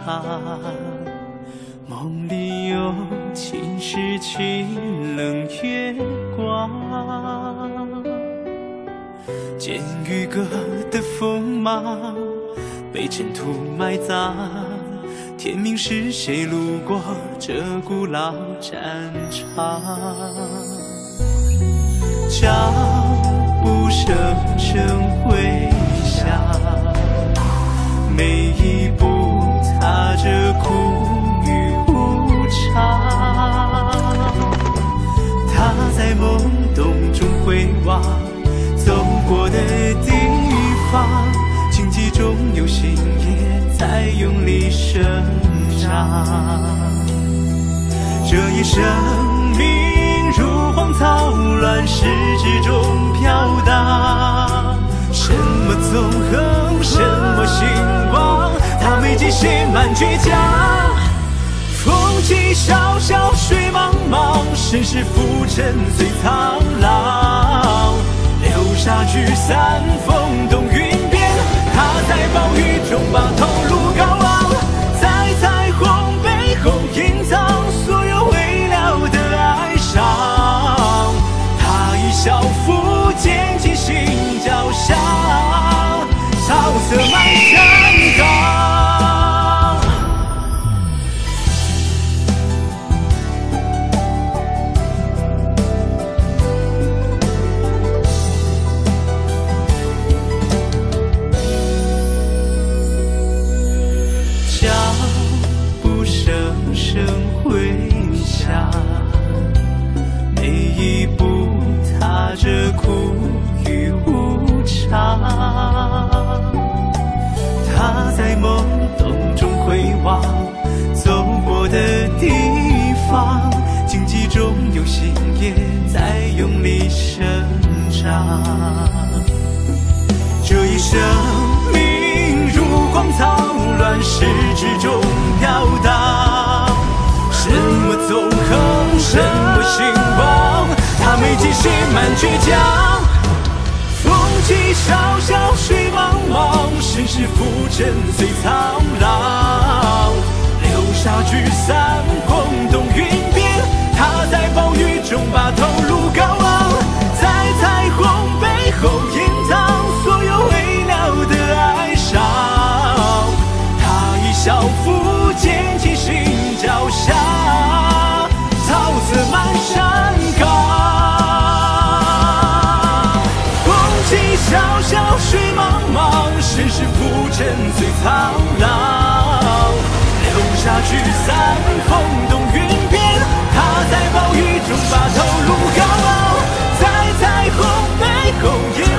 长。梦里有青石清冷月光，见渔歌的锋芒被尘土埋葬。天明时，谁路过这古老战场？脚步声声回响，每一步踏着苦与无常。他在懵懂中回望走过的地方，荆棘中有新叶在用力生长。这一生命如荒草，乱世之中飘荡。什么纵横，什么兴亡，他眉间写满倔强。风起萧萧，水茫茫，世事浮沉最苍老。流沙聚散，风动云变，他在暴雨中把头颅高昂。在彩虹背后隐藏所有未了的哀伤。他以校服捡起心脚下，草色满山岗。声回响，每一步踏着苦与无常。他在懵懂中回望走过的地方，荆棘中有新叶在用力生长。这一生命如荒草，乱世之中飘荡。什么纵横，什么兴亡，他眉间写满倔强。风起萧萧，水茫茫，世事浮沉最苍老。流沙聚散，风动云变，他在暴雨中把头颅高昂。在彩虹背后隐藏所有未了的哀伤。他以校服捡起心脚下，草色满山岗。风起萧萧，水茫茫，世事浮沉最苍老。流沙聚散，风动云变，他在暴雨中把头颅高昂。在彩虹背后